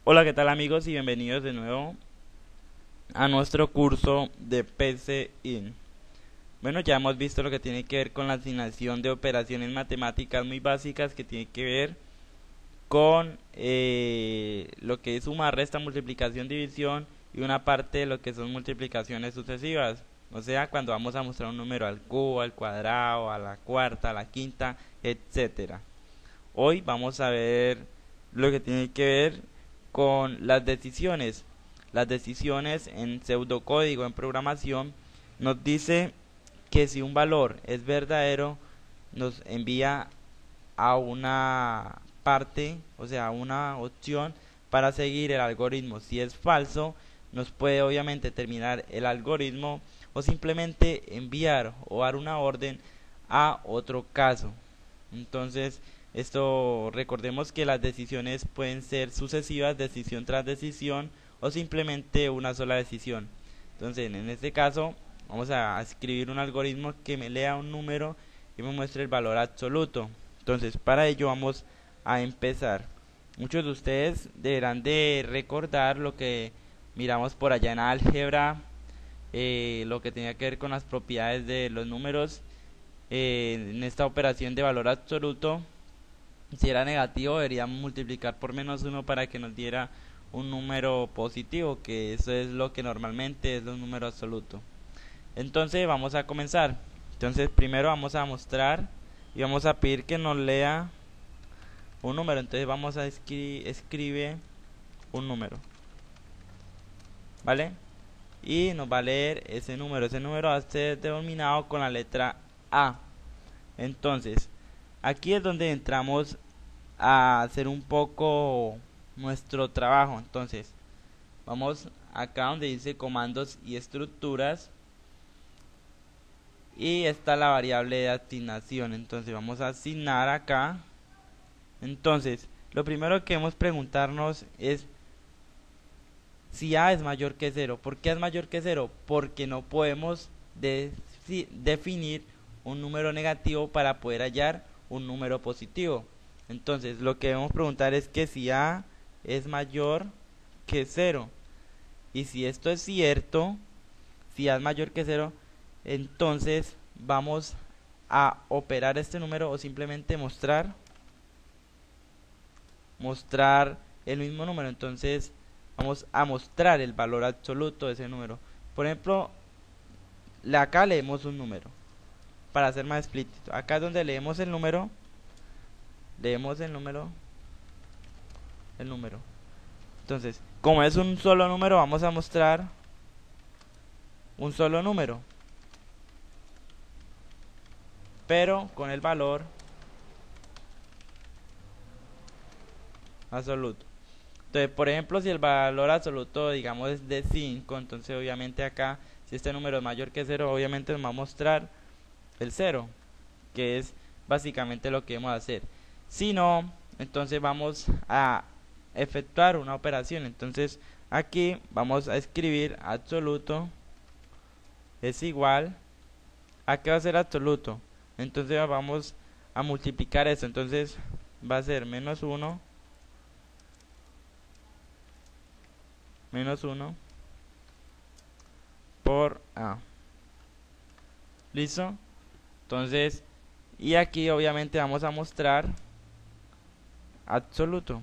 Hola, ¿qué tal amigos? Y bienvenidos de nuevo a nuestro curso de PCIN. Bueno, ya hemos visto lo que tiene que ver con la asignación de operaciones matemáticas muy básicas que tiene que ver con lo que es suma, resta, multiplicación, división y una parte de lo que son multiplicaciones sucesivas. O sea, cuando vamos a mostrar un número al cubo, al cuadrado, a la cuarta, a la quinta, etcétera. Hoy vamos a ver lo que tiene que ver con las decisiones. Las decisiones en pseudocódigo, en programación, nos dice que si un valor es verdadero, nos envía a una parte, o sea, a una opción para seguir el algoritmo. Si es falso, nos puede obviamente terminar el algoritmo o simplemente enviar o dar una orden a otro caso. Entonces, esto recordemos que las decisiones pueden ser sucesivas, decisión tras decisión o simplemente una sola decisión. Entonces, en este caso, vamos a escribir un algoritmo que me lea un número y me muestre el valor absoluto. Entonces, para ello vamos a empezar. Muchos de ustedes deberán de recordar lo que miramos por allá en álgebra, lo que tenía que ver con las propiedades de los números en esta operación de valor absoluto. Si era negativo, deberíamos multiplicar por menos uno para que nos diera un número positivo, que eso es lo que normalmente es un número absoluto. Entonces vamos a comenzar. Entonces primero vamos a mostrar y vamos a pedir que nos lea un número. Entonces vamos a escribe un número, ¿vale? Y nos va a leer ese número. Ese número va a ser denominado con la letra A. Entonces, aquí es donde entramos a hacer un poco nuestro trabajo. Entonces, vamos acá donde dice comandos y estructuras y está la variable de asignación. Entonces, vamos a asignar acá. Entonces, lo primero que debemos preguntarnos es si A es mayor que 0. ¿Por qué es mayor que 0? Porque no podemos definir un número negativo para poder hallar un número positivo. Entonces, lo que debemos preguntar es que si A es mayor que 0. Y si esto es cierto, si A es mayor que 0, entonces vamos a operar este número o simplemente mostrar el mismo número. Entonces, vamos a mostrar el valor absoluto de ese número. Por ejemplo, acá leemos un número. Para ser más explícito, acá es donde leemos el número. Entonces, como es un solo número, vamos a mostrar un solo número, pero con el valor absoluto. Entonces, por ejemplo, si el valor absoluto, digamos, es de 5, entonces obviamente acá, si este número es mayor que 0, obviamente nos va a mostrar el 0, que es básicamente lo que vamos a hacer. Si no, entonces vamos a efectuar una operación. Entonces, aquí vamos a escribir absoluto es igual a ¿qué va a ser absoluto? Entonces vamos a multiplicar eso. Entonces va a ser menos 1 por A. ¿Listo? Entonces, y aquí obviamente vamos a mostrar absoluto.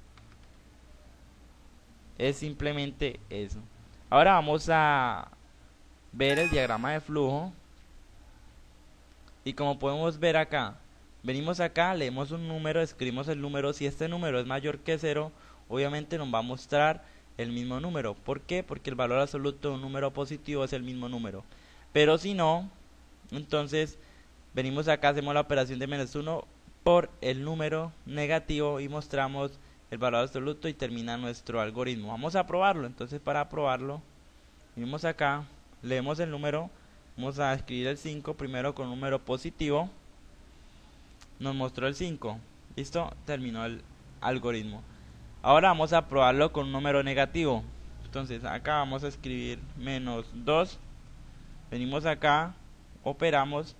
Es simplemente eso. Ahora vamos a ver el diagrama de flujo. Y como podemos ver acá, venimos acá, leemos un número, escribimos el número. Si este número es mayor que 0, obviamente nos va a mostrar el mismo número. ¿Por qué? Porque el valor absoluto de un número positivo es el mismo número. Pero si no, entonces venimos acá, hacemos la operación de menos 1 por el número negativo y mostramos el valor absoluto y termina nuestro algoritmo. Vamos a probarlo. Entonces, para probarlo, venimos acá, leemos el número. Vamos a escribir el 5 primero con un número positivo. Nos mostró el 5. Listo, terminó el algoritmo. Ahora vamos a probarlo con un número negativo. Entonces acá vamos a escribir menos 2. Venimos acá, operamos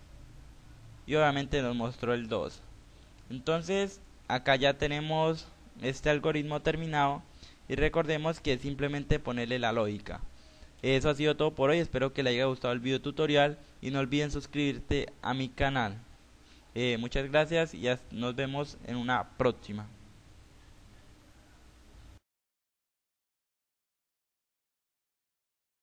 y obviamente nos mostró el 2. Entonces acá ya tenemos este algoritmo terminado y recordemos que es simplemente ponerle la lógica. Eso ha sido todo por hoy, espero que les haya gustado el video tutorial y no olviden suscribirte a mi canal. Muchas gracias y nos vemos en una próxima.